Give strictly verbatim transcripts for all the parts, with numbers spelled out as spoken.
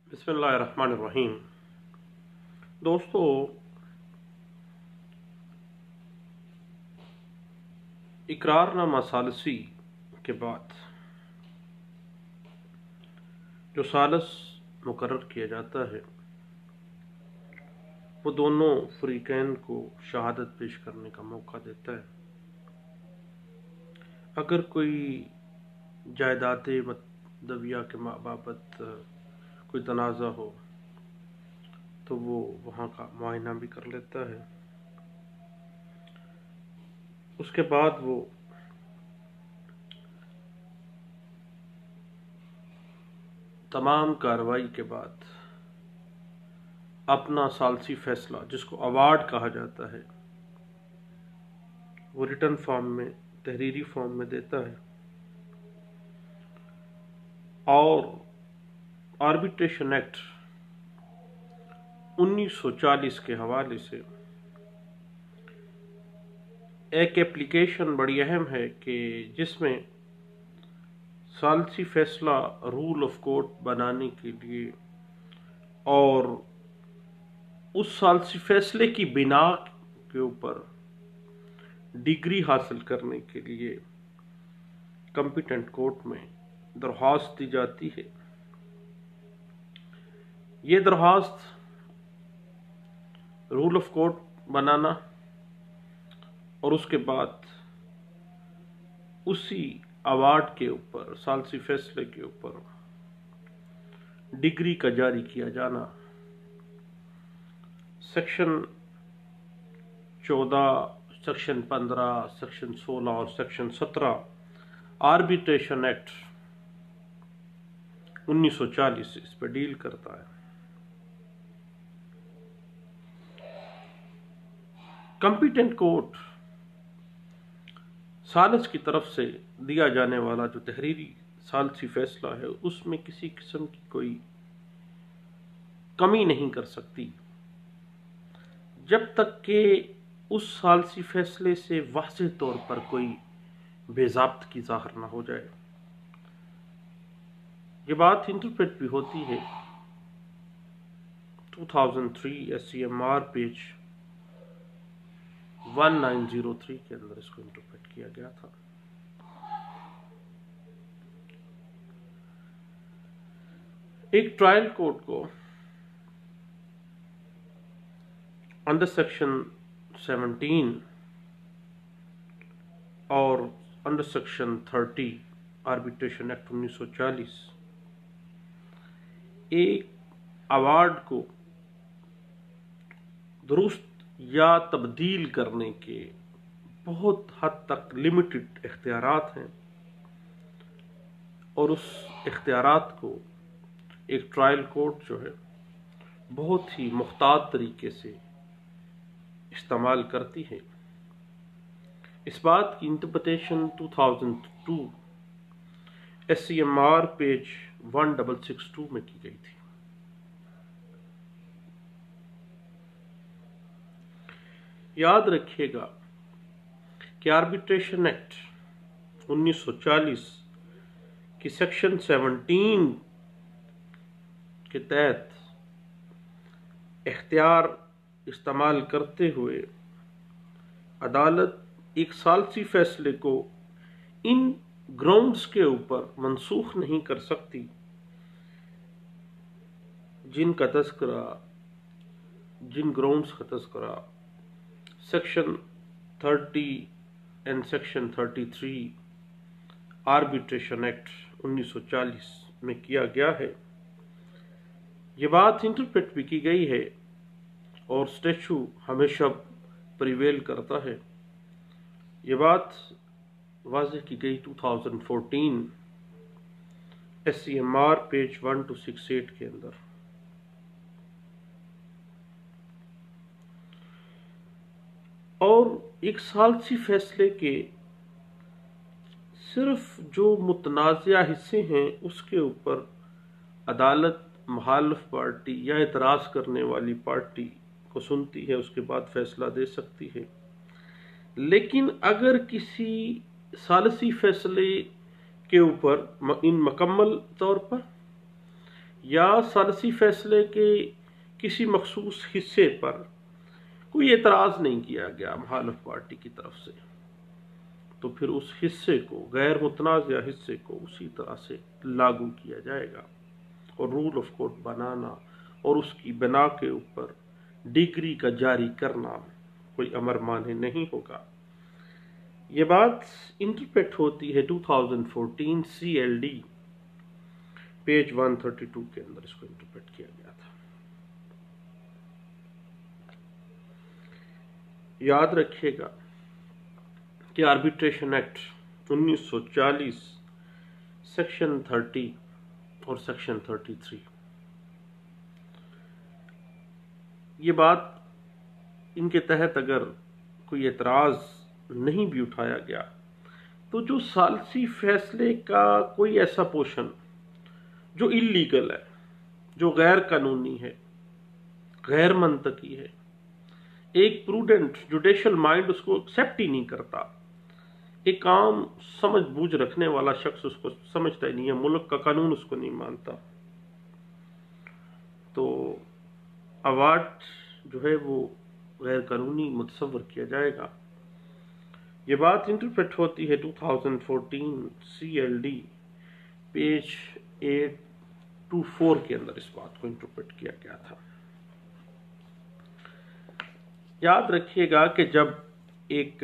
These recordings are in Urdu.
بسم اللہ الرحمن الرحیم۔ دوستو، اقرار نامہ ثالثی کے بعد جو ثالث مقرر کیا جاتا ہے وہ دونوں فریقین کو شہادت پیش کرنے کا موقع دیتا ہے۔ اگر کوئی جائیداد مدویہ کے بابت کوئی تنازع ہو تو وہ وہاں کا معائنہ بھی کر لیتا ہے۔ اس کے بعد وہ تمام کارروائی کے بعد اپنا ثالثی فیصلہ، جس کو ایوارڈ کہا جاتا ہے، وہ ریٹن فارم میں، تحریری فارم میں دیتا ہے۔ اور آربیٹریشن ایکٹ انیس سو چالیس کے حوالے سے ایک ایپلیکیشن بڑی اہم ہے کہ جس میں ثالثی فیصلہ رول آف کورٹ بنانے کے لیے اور اس ثالثی فیصلے کی بنا کے اوپر ڈگری حاصل کرنے کے لیے کمپیٹنٹ کورٹ میں درخواست دی جاتی ہے۔ یہ درخواست رول آف کورٹ بنانا اور اس کے بعد اسی ایوارڈ کے اوپر، ثالثی فیصلے کے اوپر ڈگری کا جاری کیا جانا، سیکشن چودہ، سیکشن پندرہ، سیکشن سولہ اور سیکشن سترہ آربیٹریشن ایکٹ انیس سو چالیس اس پہ ڈیل کرتا ہے۔ کمپیٹنٹ کورٹ ثالث کی طرف سے دیا جانے والا جو تحریری ثالثی فیصلہ ہے اس میں کسی قسم کی کوئی کمی نہیں کر سکتی جب تک کہ اس ثالثی فیصلے سے واضح طور پر کوئی بے ضابطگی ظاہر نہ ہو جائے۔ یہ بات انٹرپریٹ بھی ہوتی ہے دو ہزار تین S C M R page انیس سو تین کے اندر اس کو انٹرپریٹ کیا گیا تھا۔ ایک ٹرائل کورٹ کو انڈر سیکشن سیونٹین اور under section thirty arbitration act انیس سو چالیس ایک ایوارڈ کو درست یا تبدیل کرنے کے بہت حد تک لمیٹڈ اختیارات ہیں، اور اس اختیارات کو ایک ٹرائل کورٹ جو ہے بہت ہی محتاط طریقے سے استعمال کرتی ہے۔ اس بات کی انٹرپریٹیشن دو ہزار دو S C M R page ایک سکس سکس ٹو میں کی گئی تھی۔ یاد رکھیے گا کہ آربیٹریشن ایکٹ انیس سو چالیس کی سیکشن سیونٹین کے تحت اختیار استعمال کرتے ہوئے عدالت ایک ثالثی فیصلے کو ان گراؤنڈز کے اوپر منسوخ نہیں کر سکتی جن کا تذکرہ جن گراؤنڈز کا تذکرہ section thirty and section thirty three arbitration act انیس سو چالیس میں کیا گیا ہے۔ یہ بات انٹرپریٹ بھی کی گئی ہے اور اسٹیچو ہمیشہ پریویل کرتا ہے۔ یہ بات واضح کی گئی دو ہزار چودہ S C M R page one two six eight کے اندر۔ اور ایک ثالثی فیصلے کے صرف جو متنازع حصے ہیں اس کے اوپر عدالت مخالف پارٹی یا اعتراض کرنے والی پارٹی کو سنتی ہے، اس کے بعد فیصلہ دے سکتی ہے۔ لیکن اگر کسی ثالثی فیصلے کے اوپر ان مکمل طور پر یا ثالثی فیصلے کے کسی مخصوص حصے پر کوئی اعتراض نہیں کیا گیا مخالف پارٹی کی طرف سے، تو پھر اس حصے کو، غیر متنازع حصے کو اسی طرح سے لاگو کیا جائے گا، اور رول آف کورٹ بنانا اور اس کی بنا کے اوپر ڈگری کا جاری کرنا کوئی امر مانے نہیں ہوگا۔ یہ بات انٹرپریٹ ہوتی ہے دو ہزار چودہ سی ایل ڈی پیج ایک سو بتیس کے اندر اس کو انٹرپریٹ کیا گیا تھا۔ یاد رکھیے گا کہ آربیٹریشن ایکٹ انیس سو چالیس سیکشن تھرٹی اور سیکشن تھرٹی تھری، یہ بات ان کے تحت اگر کوئی اعتراض نہیں بھی اٹھایا گیا تو جو ثالثی فیصلے کا کوئی ایسا پورشن جو اللیگل ہے، جو غیر قانونی ہے، غیر منطقی ہے، ایک پروڈنٹ جوڈیشل مائنڈ اس کو ایکسیپٹ ہی نہیں کرتا، ایک عام سمجھ بوجھ رکھنے والا شخص اس کو سمجھتا ہی نہیں ہے، ملک کا قانون اس کو نہیں مانتا، تو اوارڈ جو ہے وہ غیر قانونی متصور کیا جائے گا۔ یہ بات انٹرپریٹ ہوتی ہے دو ہزار چودہ C L D page eight two four کے اندر اس بات کو انٹرپریٹ کیا گیا تھا۔ یاد رکھیے گا کہ جب ایک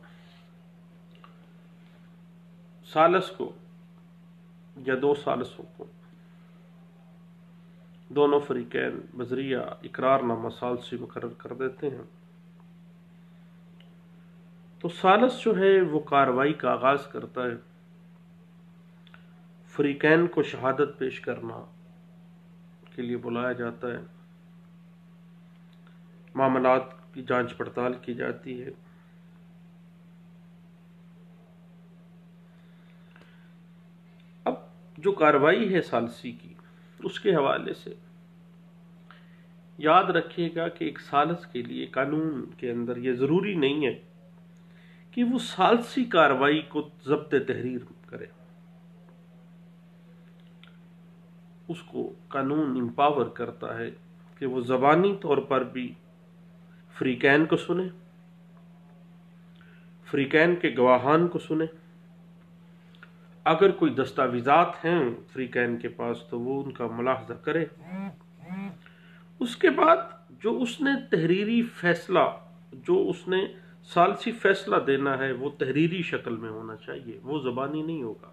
ثالث کو یا دو ثالثوں کو دونوں فریقین بذریعہ اقرار نامہ ثالثی مقرر کر دیتے ہیں، تو ثالث جو ہے وہ کارروائی کا آغاز کرتا ہے، فریقین کو شہادت پیش کرنا کے لیے بلایا جاتا ہے، معاملات کی جانچ پڑتال کی جاتی ہے، اب جو کارروائی ہے ثالثی کی اس کے حوالے سے یاد رکھیے گا کہ ایک ثالث کے لیے قانون کے اندر یہ ضروری نہیں ہے کہ وہ ثالثی کارروائی کو ضبط تحریر کرے، اس کو قانون امپاور کرتا ہے کہ وہ زبانی طور پر بھی فریقین کو سنے، فریقین کے گواہان کو سنے، اگر کوئی دستاویزات ہیں فریقین کے پاس تو وہ ان کا ملاحظہ کرے، اس کے بعد جو اس نے تحریری فیصلہ، جو اس نے ثالثی فیصلہ دینا ہے وہ تحریری شکل میں ہونا چاہیے، وہ زبانی نہیں ہوگا۔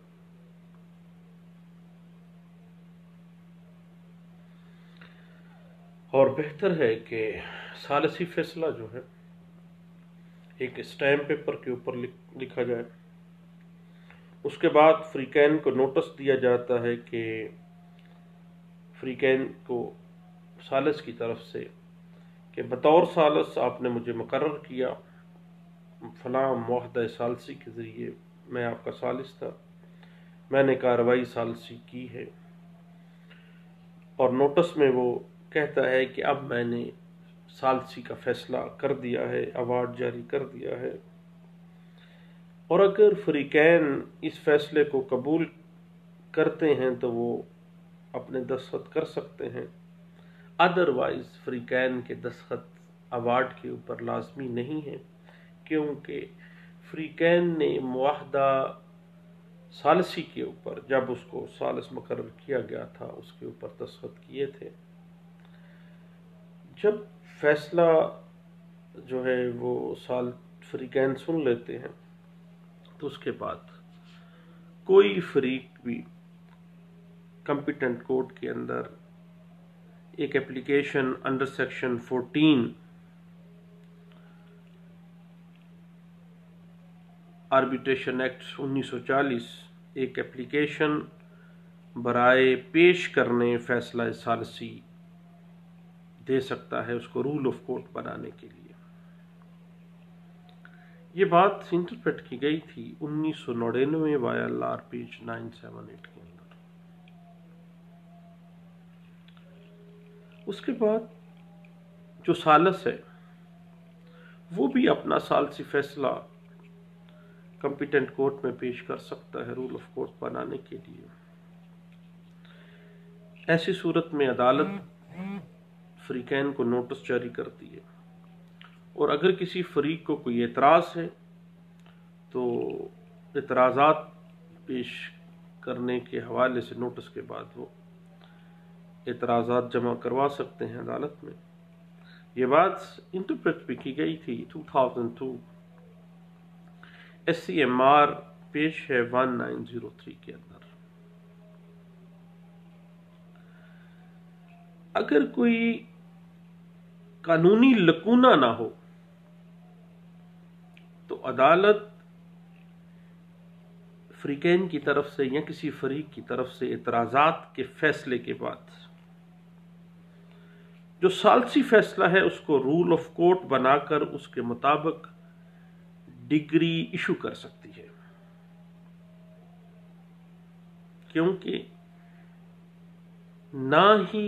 اور بہتر ہے کہ ثالثی فیصلہ جو ہے ایک اسٹیمپ پیپر کے اوپر لکھا جائے، اس کے بعد فریقین کو نوٹس دیا جاتا ہے کہ فریقین کو ثالث کی طرف سے کہ بطور ثالث آپ نے مجھے مقرر کیا، فلاں معاہدہ ثالثی کے ذریعے میں آپ کا ثالث تھا، میں نے کارروائی ثالثی کی ہے، اور نوٹس میں وہ کہتا ہے کہ اب میں نے ثالثی کا فیصلہ کر دیا ہے، ایوارڈ جاری کر دیا ہے، اور اگر فریقین اس فیصلے کو قبول کرتے ہیں تو وہ اپنے دستخط کر سکتے ہیں، ادروائز فریقین کے دستخط ایوارڈ کے اوپر لازمی نہیں ہے، کیونکہ فریقین نے معاہدہ ثالثی کے اوپر جب اس کو ثالث مقرر کیا گیا تھا اس کے اوپر دستخط کیے تھے۔ جب فیصلہ جو ہے وہ سال فریقین سن لیتے ہیں تو اس کے بعد کوئی فریق بھی کمپیٹنٹ کورٹ کے اندر ایک application under section fourteen arbitration act انیس سو چالیس ایک اپلیکیشن برائے پیش کرنے فیصلہ ثالثی دے سکتا ہے اس کو رول آف کورٹ بنانے کے لیے۔ یہ بات انٹرپریٹ کی گئی تھی انیس سو نڑینوے وائی ایل آر پیج نو سو اٹھہتر کے اندر۔ اس کے بعد جو ثالث ہے وہ بھی اپنا ثالثی فیصلہ کمپیٹنٹ کورٹ میں پیش کر سکتا ہے رول آف کورٹ بنانے کے لیے۔ ایسی صورت میں عدالت فریقین کو نوٹس جاری کرتی ہے، اور اگر کسی فریق کو کوئی اعتراض ہے تو اعتراضات پیش کرنے کے حوالے سے نوٹس کے بعد وہ اعتراضات جمع کروا سکتے ہیں عدالت میں۔ یہ بات انٹرپریٹ بھی کی گئی تھی دو ہزار دو S C M R page ہے انیس سو تین کے اندر۔ اگر کوئی قانونی لکونہ نہ ہو تو عدالت فریقین کی طرف سے یا کسی فریق کی طرف سے اعتراضات کے فیصلے کے بعد جو ثالثی فیصلہ ہے اس کو رول آف کورٹ بنا کر اس کے مطابق ڈگری ایشو کر سکتی ہے، کیونکہ نہ ہی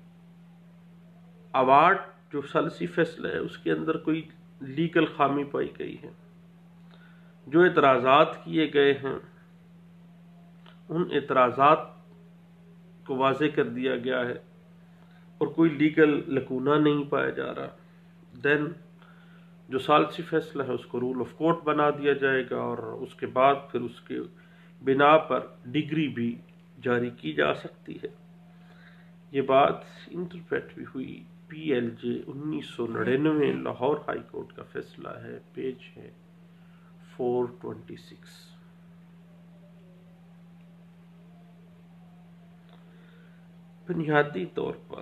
ایوارڈ جو ثالثی فیصلہ ہے اس کے اندر کوئی لیگل خامی پائی گئی ہے، جو اعتراضات کیے گئے ہیں ان اعتراضات کو واضح کر دیا گیا ہے اور کوئی لیگل لکونہ نہیں پایا جا رہا، دین جو ثالثی فیصلہ ہے اس کو رول آف کورٹ بنا دیا جائے گا، اور اس کے بعد پھر اس کے بنا پر ڈگری بھی جاری کی جا سکتی ہے۔ یہ بات انٹرپریٹ بھی ہوئی پی ایل جے انیس سو نڑینوے لاہور ہائی کورٹ کا فیصلہ ہے، پیج ہے فور ٹوینٹی سکس۔ بنیادی طور پر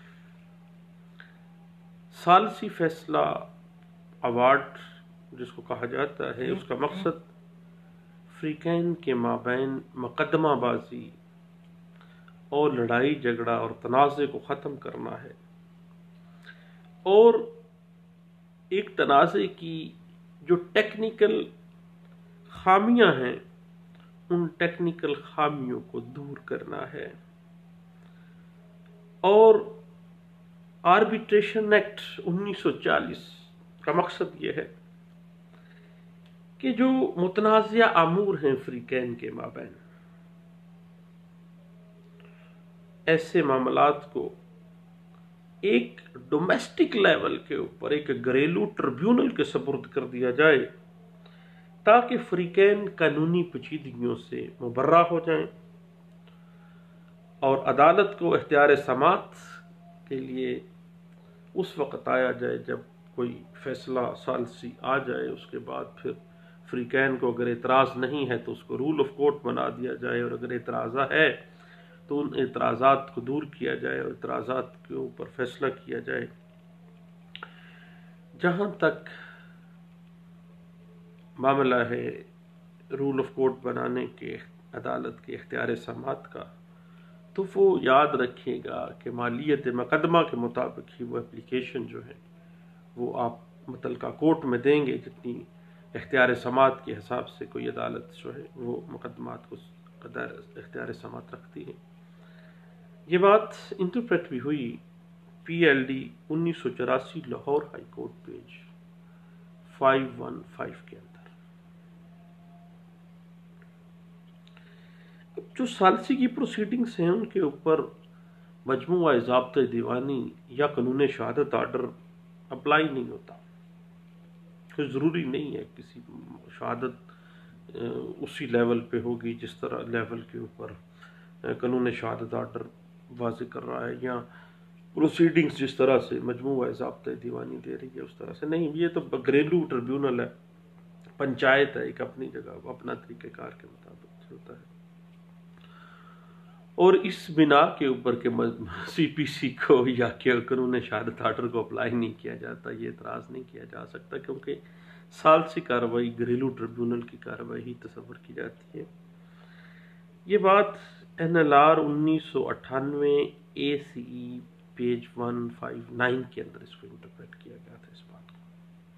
ثالثی فیصلہ ایوارڈ جس کو کہا جاتا ہے اس کا مقصد فریقین کے مابین مقدمہ بازی اور لڑائی جھگڑا اور تنازع کو ختم کرنا ہے، اور ایک تنازع کی جو ٹیکنیکل خامیاں ہیں ان ٹیکنیکل خامیوں کو دور کرنا ہے، اور آربیٹریشن ایکٹ انیس سو چالیس کا مقصد یہ ہے کہ جو متنازعہ امور ہیں فریقین کے مابین، ایسے معاملات کو ایک ڈومیسٹک لیول کے اوپر ایک گھریلو ٹریبیونل کے سپرد کر دیا جائے تاکہ فریقین قانونی پیچیدگیوں سے مبرہ ہو جائیں، اور عدالت کو اختیار سماعت کے لیے اس وقت آیا جائے جب کوئی فیصلہ ثالثی آ جائے، اس کے بعد پھر فریقین کو اگر اعتراض نہیں ہے تو اس کو رول آف کورٹ بنا دیا جائے، اور اگر اعتراض ہے تو ان اعتراضات کو دور کیا جائے اور اعتراضات کے اوپر فیصلہ کیا جائے۔ جہاں تک معاملہ ہے رول آف کورٹ بنانے کے عدالت کے اختیار سماعت کا، تو وہ یاد رکھے گا کہ مالیت مقدمہ کے مطابق ہی وہ اپلیکیشن جو ہے وہ آپ متعلقہ کورٹ میں دیں گے جتنی اختیار سماعت کے حساب سے کوئی عدالت جو ہے وہ مقدمات کو اختیار سماعت رکھتی ہے۔ یہ بات انٹرپریٹ بھی ہوئی پی ایل ڈی انیس سو چوراسی Lahore high court page five one five کے اندر۔ جو ثالثی کی پروسیڈنگز ہیں ان کے اوپر مجموعہ ضابطۂ دیوانی یا قانون شہادت آرڈر اپلائی نہیں ہوتا، کوئی ضروری نہیں ہے کسی شہادت اسی لیول پہ ہوگی جس طرح لیول کے اوپر قانون شہادت آرڈر واضح کر رہا ہے، یا پروسیڈنگز جس طرح سے مجموعہ ضابطۂ دیوانی دے رہی ہے اس طرح سے نہیں۔ یہ تو گھریلو ٹریبیونل ہے، پنچایت ہے، ایک اپنی جگہ اپنا طریقہ کار کے مطابق ہوتا ہے، اور اس بنا کے اوپر کہ سی پی سی کو یا کہ قانون شہادت آرڈر کو اپلائی نہیں کیا جاتا، یہ اعتراض نہیں کیا جا سکتا، کیونکہ ثالثی کارروائی گھریلو ٹریبیونل کی کارروائی ہی تصور کی جاتی ہے۔ یہ بات این ایل آر انیس سو اٹھانوے A C E page one five nine کے اندر اس کو انٹرپریٹ کیا گیا تھا اس بات کو۔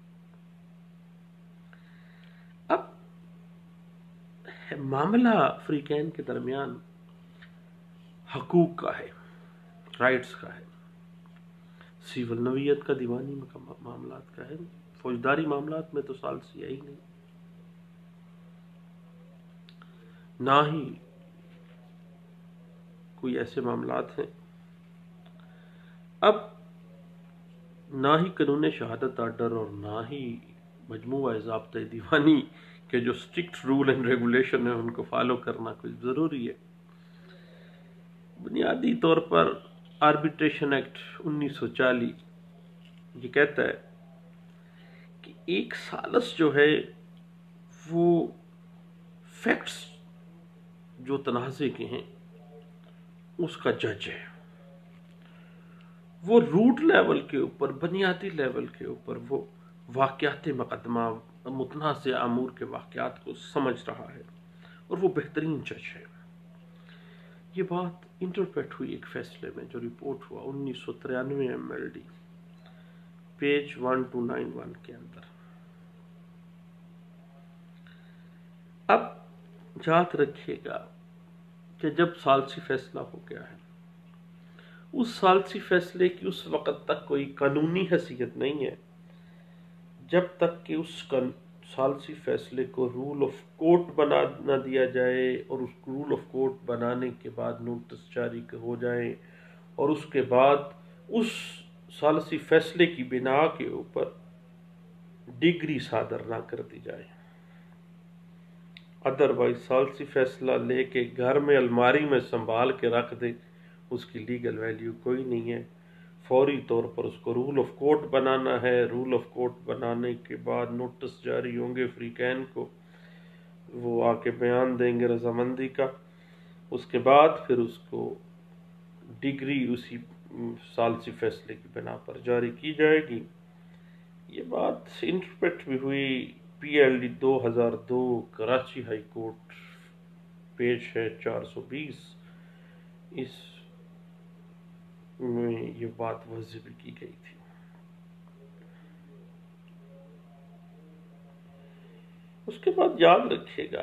اب معاملہ فریقین کے درمیان حقوق کا ہے، رائٹس کا ہے، سیول نوعیت کا، دیوانی معاملات کا ہے، فوجداری معاملات میں تو ثالثی ہے ہی نہیں، نہ ہی کوئی ایسے معاملات ہیں۔ اب نہ ہی قانون شہادت آرڈر اور نہ ہی مجموعہ ضابطہ دیوانی کے جو اسٹرکٹ رول اینڈ ریگولیشن ہیں ان کو فالو کرنا کوئی ضروری ہے۔ بنیادی طور پر آربیٹریشن ایکٹ انیس سو چالیس یہ کہتا ہے کہ ایک ثالث جو ہے وہ فیکٹس جو تنازع کے ہیں اس کا جج ہے۔ وہ روٹ لیول کے اوپر، بنیادی لیول کے اوپر وہ واقعات مقدمہ، متنازع امور کے واقعات کو سمجھ رہا ہے اور وہ بہترین جج ہے۔ یہ بات انٹرپریٹ ہوئی ایک فیصلے میں جو رپورٹ ہوا انیس سو ترانوے M L D page one two nine one کے اندر۔ اب یاد رکھیے گا کہ جب ثالثی فیصلہ ہو گیا ہے، اس ثالثی فیصلے کی اس وقت تک کوئی قانونی حیثیت نہیں ہے جب تک کہ اس ثالثی فیصلے کو رول آف کورٹ بنا نہ دیا جائے، اور اس رول آف کورٹ بنانے کے بعد نوٹس جاری ہو جائیں، اور اس کے بعد اس ثالثی فیصلے کی بنا کے اوپر ڈگری صادر نہ کر دی جائے۔ ادروائز ثالثی فیصلہ لے کے گھر میں الماری میں سنبھال کے رکھ دے، اس کی لیگل ویلیو کوئی نہیں ہے۔ فوری طور پر اس کو رول آف کورٹ بنانا ہے۔ رول آف کورٹ بنانے کے بعد نوٹس جاری ہوں گے فریقین کو، وہ آ کے بیان دیں گے رضامندی کا، اس کے بعد پھر اس کو ڈگری اسی ثالثی فیصلے کی بنا پر جاری کی جائے گی۔ یہ بات انٹرپریٹ بھی ہوئی پی ایل ڈی دو ہزار دو کراچی ہائی کورٹ، پیج ہے چار سو بیس، اس میں یہ بات واضح بھی کی گئی تھی۔ اس کے بعد یاد رکھیے گا،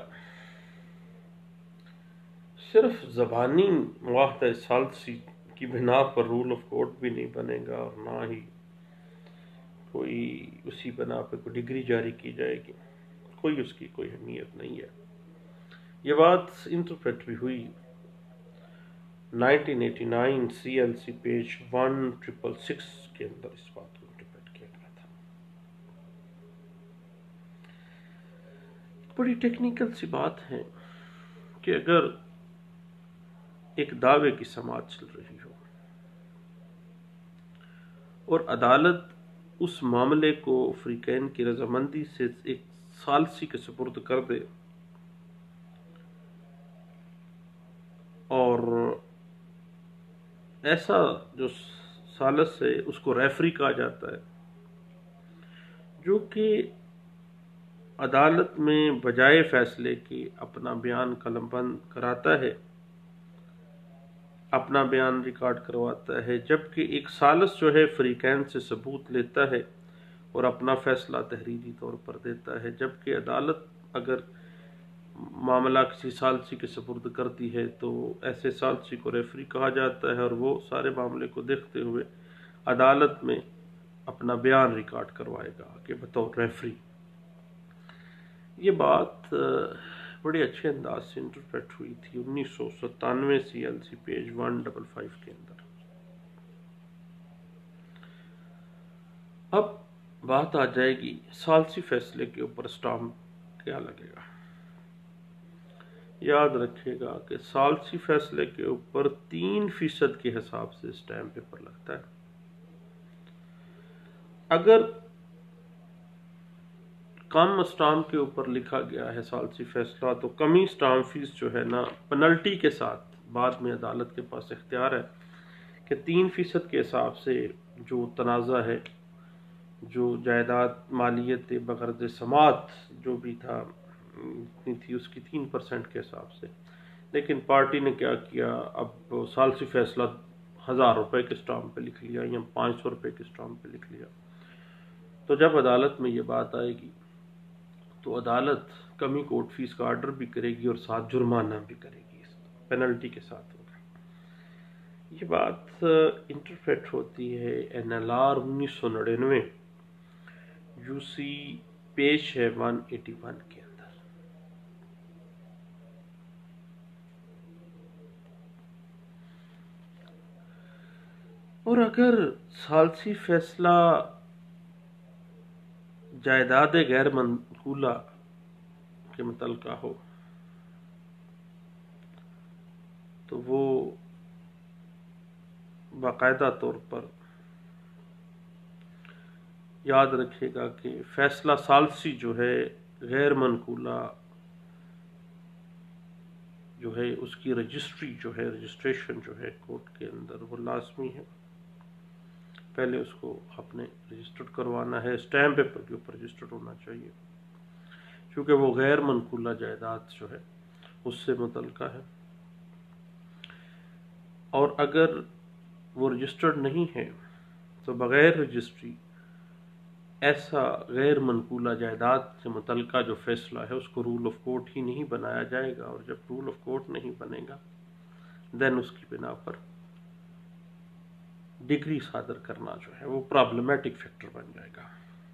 صرف زبانی معاہدہ ثالثی کی بنا پر رول آف کورٹ بھی نہیں بنے گا، اور نہ ہی کوئی اسی بنا پہ کوئی ڈگری جاری کی جائے گی، کوئی اس کی کوئی اہمیت نہیں ہے۔ یہ بات انٹرپریٹ بھی ہوئی nineteen eighty nine C L C page one triple six کے اندر، اس بات کو انٹرپریٹ کیا گیا تھا۔ بڑی ٹیکنیکل سی بات ہے کہ اگر ایک دعوے کی سماعت چل رہی ہو اور عدالت اس معاملے کو فریقین کی رضامندی سے ایک ثالثی کے سپرد کر دے، اور ایسا جو ثالث ہے اس کو ریفری کہا جاتا ہے، جو کہ عدالت میں بجائے فیصلے کے اپنا بیان قلم بند کراتا ہے، اپنا بیان ریکارڈ کرواتا ہے، جبکہ ایک ثالث جو ہے فریقین سے ثبوت لیتا ہے اور اپنا فیصلہ تحریری طور پر دیتا ہے۔ جبکہ عدالت اگر معاملہ کسی ثالثی کے سپرد کرتی ہے تو ایسے ثالثی کو ریفری کہا جاتا ہے، اور وہ سارے معاملے کو دیکھتے ہوئے عدالت میں اپنا بیان ریکارڈ کروائے گا کہ بطور ریفری۔ یہ بات بڑے اچھے انداز سے انٹرپریٹ ہوئی تھی انیس سو ستانوے C L C page one double five کے اندر۔ اب بات آ جائے گی ثالثی فیصلے کے اوپر سٹامپ کیا لگے گا۔ یاد رکھیے گا کہ ثالثی فیصلے کے اوپر تین فیصد کے حساب سے سٹامپ پیپر لگتا ہے۔ اگر کم اسٹامپ کے اوپر لکھا گیا ہے ثالثی فیصلہ، تو کمی اسٹامپ فیس جو ہے نا پنلٹی کے ساتھ بعد میں عدالت کے پاس اختیار ہے کہ تین فیصد کے حساب سے جو تنازع ہے، جو جائیداد مالیت بغرض سماعت جو بھی تھا تھی، اس کی تین پرسنٹ کے حساب سے۔ لیکن پارٹی نے کیا کیا، اب ثالثی فیصلہ ہزار روپے کے اسٹامپ پہ لکھ لیا یا پانچ سو روپے کے اسٹامپ پہ لکھ لیا۔ تو جب عدالت میں یہ بات آئے گی تو عدالت کمی کوٹ فیس کا آرڈر بھی کرے گی اور ساتھ جرمانہ بھی کرے گی، پینلٹی کے ساتھ ہوگا۔ یہ بات انٹرپریٹ ہوتی ہے این ایل آر انیس سو نڑینوے یو سی پیج ہے ون ایٹی ون کے اندر۔ اور اگر ثالثی فیصلہ جائیداد غیر منقولہ کے متعلقہ ہو تو وہ باقاعدہ طور پر یاد رکھے گا کہ فیصلہ ثالثی جو ہے غیر منقولہ جو ہے اس کی رجسٹری جو ہے رجسٹریشن جو ہے کورٹ کے اندر وہ لازمی ہے. پہلے اس کو آپ نے رجسٹرڈ کروانا ہے، اسٹیمپ پیپر کے اوپر رجسٹرڈ ہونا چاہیے، کیونکہ وہ غیر منقولہ جائیداد جو ہے اس سے متعلقہ ہے. اور اگر وہ رجسٹرڈ نہیں ہے تو بغیر رجسٹری ایسا غیر منقولہ جائیداد سے متعلقہ جو فیصلہ ہے اس کو رول آف کورٹ ہی نہیں بنایا جائے گا، اور جب رول آف کورٹ نہیں بنے گا دین اس کی بنا پر ڈگری صادر کرنا جو ہے وہ پرابلمیٹک فیکٹر بن جائے گا.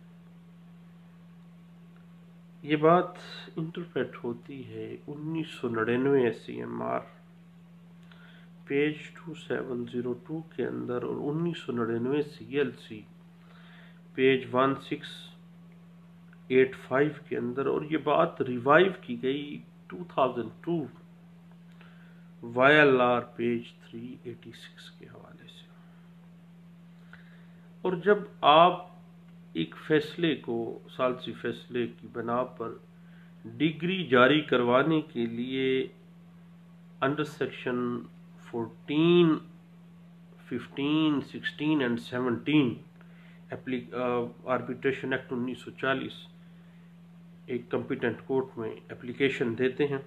یہ بات انٹرپریٹ ہوتی ہے انیس سو نڑینوے سی ایم آر پیج دو ہزار سات سو دو کے اندر، اور انیس سو نڑینوے سی ایل سی پیج سولہ سو پچاسی کے اندر، اور یہ بات ریوائیو کی گئی دو ہزار دو وائی ایل آر پیج تین سو چھیاسی کے حوالے سے. اور جب آپ ایک فیصلے کو ثالثی فیصلے کی بنا پر ڈگری جاری کروانے کے لیے under section fourteen fifteen sixteen and seventeen arbitration act انیس سو چالیس ایک کمپیٹنٹ کورٹ میں اپلیکیشن دیتے ہیں،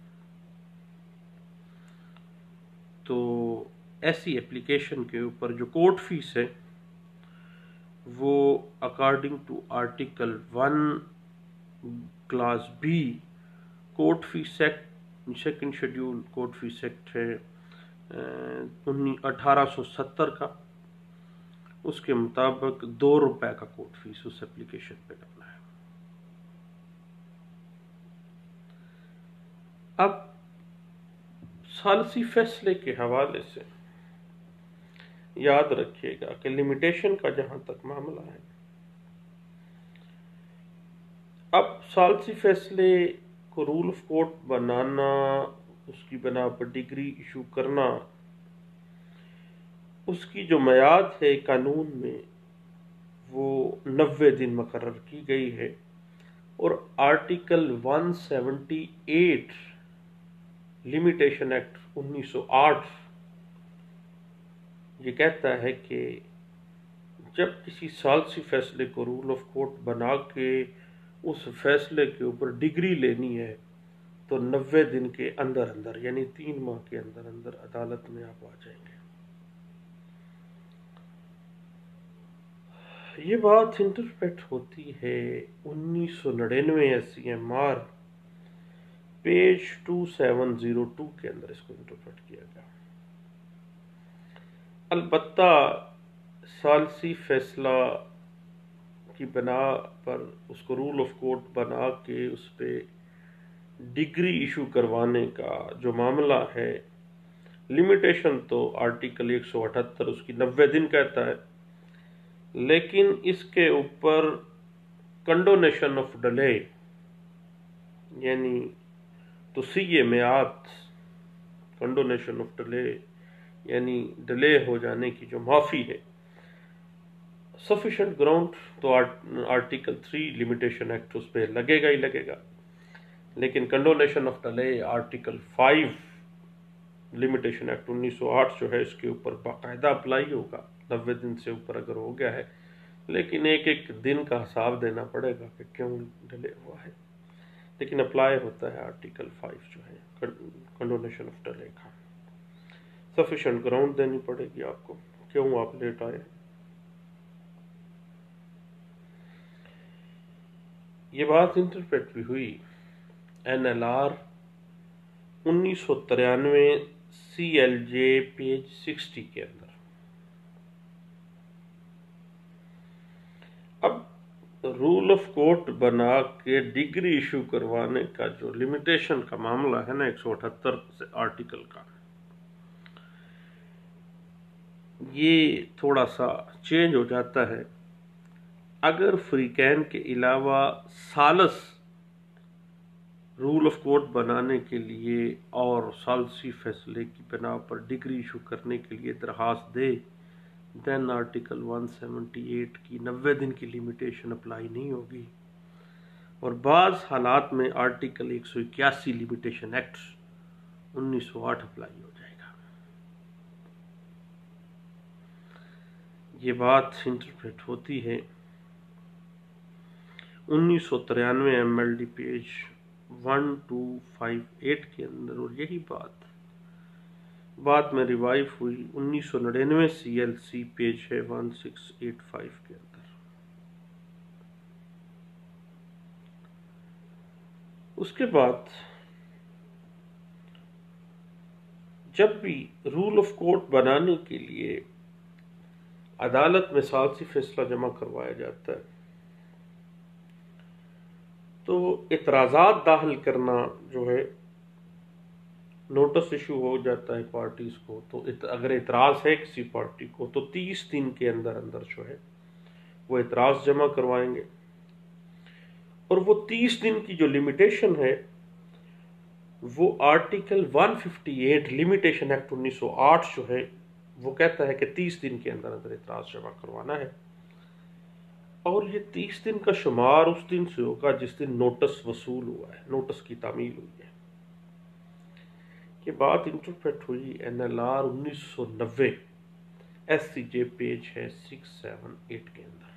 تو ایسی اپلیکیشن کے اوپر جو کورٹ فیس ہے وہ according to article one class B court fee act second schedule court fee act ہے اٹھارہ سو ستر کا، اس کے مطابق دو روپے کا کورٹ فیس اس اپلیکیشن پہ کرنا ہے. اب ثالثی فیصلے کے حوالے سے یاد رکھیے گا کہ لمیٹیشن کا جہاں تک معاملہ ہے، اب ثالثی فیصلے کو رول آف کورٹ بنانا، اس کی بنا پر ڈگری ایشو کرنا، اس کی جو میعاد ہے قانون میں وہ نوے دن مقرر کی گئی ہے، اور آرٹیکل ایک سو اٹھہتر لمیٹیشن ایکٹ انیس سو آٹھ یہ کہتا ہے کہ جب کسی ثالثی فیصلے کو رول آف کورٹ بنا کے اس فیصلے کے اوپر ڈگری لینی ہے تو نوے دن کے اندر اندر یعنی تین ماہ کے اندر اندر عدالت میں آپ آ جائیں گے. یہ بات انٹرپریٹ ہوتی ہے انیس سو نڑینوے S C M R page دو ہزار سات سو دو کے اندر اس کو انٹرپریٹ کیا گیا. البتہ ثالثی فیصلہ کی بنا پر اس کو رول آف کورٹ بنا کے اس پہ ڈگری ایشو کروانے کا جو معاملہ ہے، لمیٹیشن تو آرٹیکل ایک سو اٹھہتر اس کی نوے دن کہتا ہے، لیکن اس کے اوپر کنڈونیشن آف ڈیلے یعنی توسیع میعاد، کنڈونیشن آف ڈیلے یعنی ڈیلے ہو جانے کی جو معافی ہے، سفیشینٹ گراؤنڈ تو آرٹیکل تھری لمیٹیشن ایکٹ اس پہ لگے گا ہی لگے گا، لیکن condonation of delay article five limitation act انیس سو آٹھ جو ہے اس کے اوپر باقاعدہ اپلائی ہوگا نوے دن سے اوپر اگر ہو گیا ہے، لیکن ایک ایک دن کا حساب دینا پڑے گا کہ کیوں ڈیلے ہوا ہے، لیکن اپلائی ہوتا ہے آرٹیکل فائیو جو ہے کنڈونیشن آف ڈیلے کا. سفیشینٹ گراؤنڈ دینی پڑے گی آپ کو کیوں آپ لیٹ آئے. یہ بات انٹرپریٹ بھی ہوئی این ایل آر انیس سو ترانوے C L J page sixty کے اندر. اب رول آف کورٹ بنا کے ڈگری ایشو کروانے کا جو لمیٹیشن کا معاملہ ہے نا ایک سو اٹھہتر سے آرٹیکل کا، یہ تھوڑا سا چینج ہو جاتا ہے اگر فریقین کے علاوہ ثالث رول آف کورٹ بنانے کے لیے اور ثالثی فیصلے کی بنا پر ڈگری ایشو کرنے کے لیے درخواست دے، دین آرٹیکل ون سیونٹی ایٹ کی نوے دن کی لمیٹیشن اپلائی نہیں ہوگی، اور بعض حالات میں آرٹیکل ایک سو اکیاسی لمیٹیشن ایکٹ انیس سو آٹھ اپلائی ہو جائے گا۔ یہ بات انٹرپریٹ ہوتی ہے انیس سو ترانوے M L D page one two five eight کے اندر، اور یہی بات بعد میں ریوائیو ہوئی انیس سو نڑینوے سی ایل سی پیج ہے ون سکس ایٹ فائیو کے اندر۔ اس کے بعد جب بھی رول آف کورٹ بنانے کے لیے عدالت میں ثالثی فیصلہ جمع کروایا جاتا ہے تو اعتراضات داخل کرنا جو ہے، نوٹس ایشو ہو جاتا ہے پارٹیز کو، تو اگر اعتراض ہے کسی پارٹی کو تو تیس دن کے اندر اندر جو ہے وہ اعتراض جمع کروائیں گے، اور وہ تیس دن کی جو لمیٹیشن ہے وہ article one fifty eight limitation act انیس سو آٹھ جو ہے وہ کہتا ہے کہ تیس دن کے اندر اندر اعتراض جمع کروانا ہے، اور یہ تیس دن کا شمار اس دن سے ہوگا جس دن نوٹس وصول ہوا ہے، نوٹس کی تعمیل ہوئی ہے۔ یہ بات انٹرپریٹ ہوئی این ایل آر انیس سو نوے ایس سی جے پیج ہے سکس سیون ایٹ کے اندر۔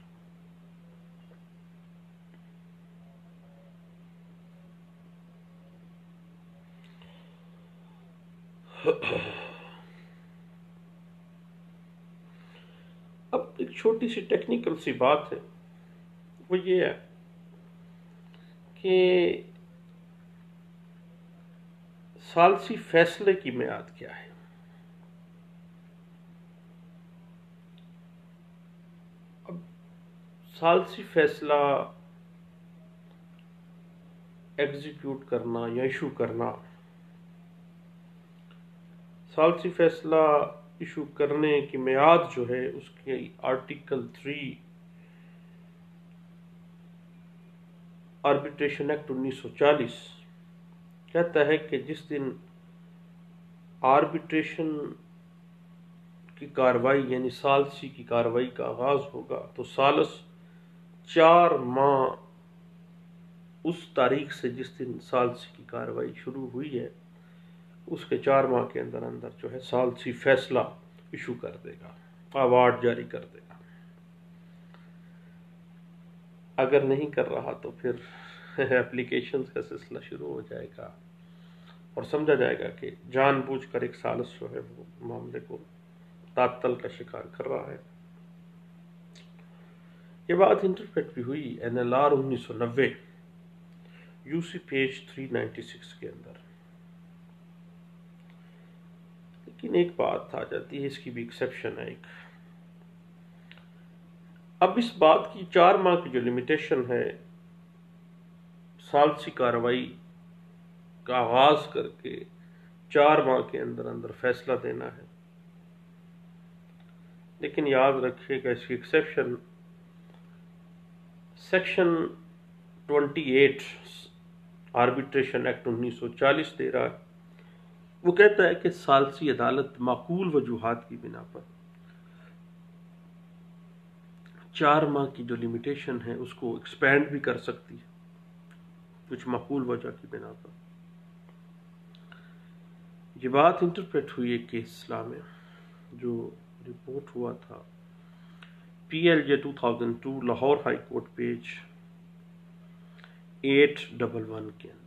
اب ایک چھوٹی سی ٹیکنیکل سی بات ہے، وہ یہ ہے کہ ثالثی فیصلے کی میعاد کیا ہے۔ اب ثالثی فیصلہ ایگزیکیوٹ کرنا یا ایشو کرنا، ثالثی فیصلہ ایشو کرنے کی میعاد جو ہے اس کے آرٹیکل تھری آربیٹریشن ایکٹ انیس سو چالیس کہتا ہے کہ جس دن آربیٹریشن کی کاروائی یعنی ثالثی کی کاروائی کا آغاز ہوگا تو ثالث چار ماہ اس تاریخ سے جس دن ثالثی کی کاروائی شروع ہوئی ہے اس کے چار ماہ کے اندر اندر جو ہے ثالثی فیصلہ ایشو کر دے گا، اوارڈ جاری کر دے گا۔ اگر نہیں کر رہا تو پھر اپلیکیشنز کا سلسلہ شروع ہو جائے گا اور سمجھا جائے گا کہ جان بوجھ کر ایک ثالث جو ہے وہ معاملے کو تعطل کا شکار کر رہا ہے۔ یہ بات انٹرپریٹ بھی ہوئی این ایل آر انیس سو نوے U C page three ninety six کے اندر، لیکن ایک بات آ جاتی ہے، اس کی بھی ایکسیپشن ہے ایک۔ اب اس بات کی چار ماہ کی جو لمیٹیشن ہے ثالثی کاروائی کا آغاز کر کے چار ماہ کے اندر اندر فیصلہ دینا ہے، لیکن یاد رکھیے گا اس کی exception section twenty eight arbitration act انیس سو چالیس دے رہا ہے۔ وہ کہتا ہے کہ ثالثی عدالت معقول وجوہات کی بنا پر چار ماہ کی جو لمیٹیشن ہے اس کو ایکسپینڈ بھی کر سکتی ہے کچھ معقول وجہ کی بنا پر۔ یہ بات انٹرپریٹ ہوئی ہے کیس لا میں جو رپورٹ ہوا تھا P L J two thousand two Lahore high court page eight double one کے اندر۔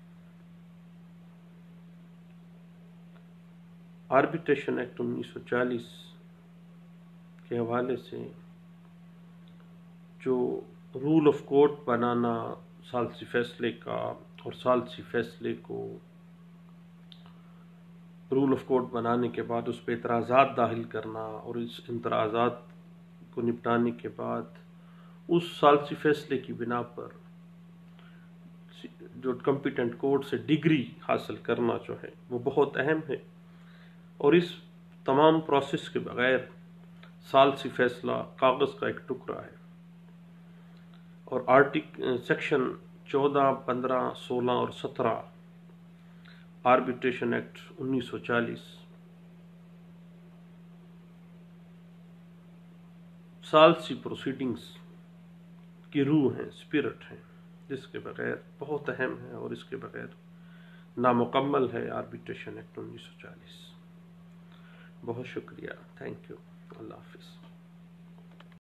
آربیٹریشن ایکٹ انیس سو چالیس کے حوالے سے جو رول آف کورٹ بنانا ثالثی فیصلے کا اور ثالثی فیصلے کو رول آف کورٹ بنانے کے بعد اس پہ اعتراضات داخل کرنا اور اس اعتراضات کو نپٹانے کے بعد اس ثالثی فیصلے کی بنا پر جو کمپیٹنٹ کورٹ سے ڈگری حاصل کرنا جو ہے وہ بہت اہم ہے، اور اس تمام پروسیس کے بغیر ثالثی فیصلہ کاغذ کا ایک ٹکڑا ہے، اور آرٹک سیکشن چودہ، پندرہ، سولہ اور سترہ آربیٹریشن ایکٹ انیس سو چالیس ثالثی پروسیڈنگز کی روح ہیں، اسپرٹ ہیں، جس کے بغیر بہت اہم ہے اور اس کے بغیر نامکمل ہے آربیٹریشن ایکٹ انیس سو چالیس۔ بہت شکریہ، تھینک یو، اللہ حافظ۔